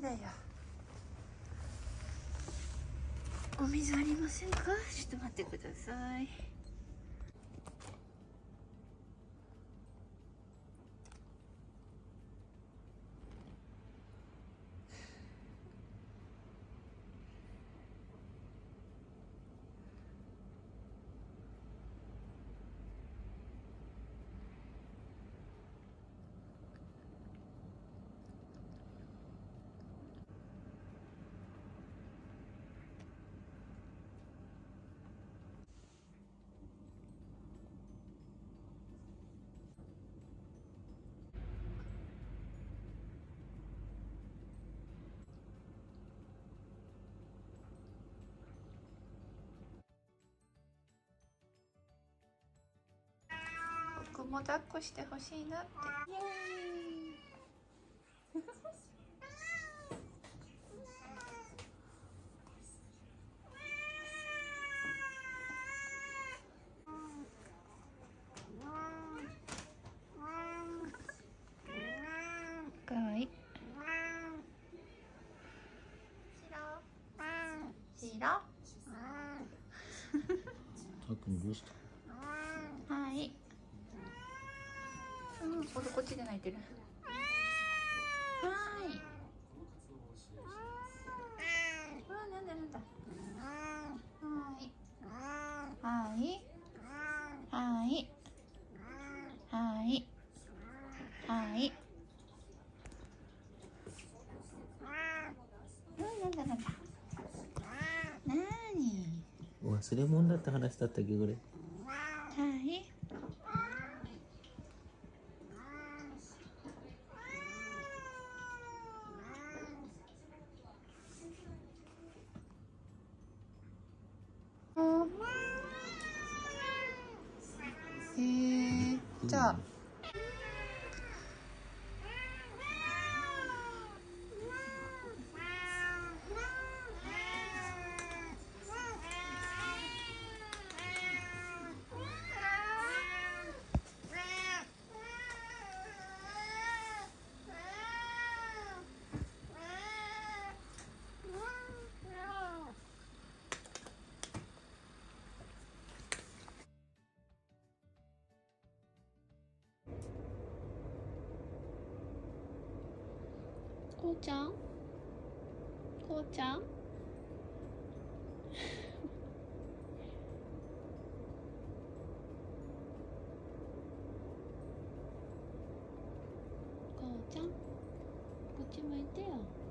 や。お水ありませんか？ちょっと待ってください。僕も抱っこしてほしいなって。イエーイかわいい。白たっくんどうした？ はい。こっちで泣いてる。はい。なんだなんだ。はい。はい。はい。はい。はい。なんだなんだ。なーに。 忘れ物だって話だったっけこれ。 はい。じゃあ。こうちゃん、こうちゃん。こうちゃん、こっち向いてよ。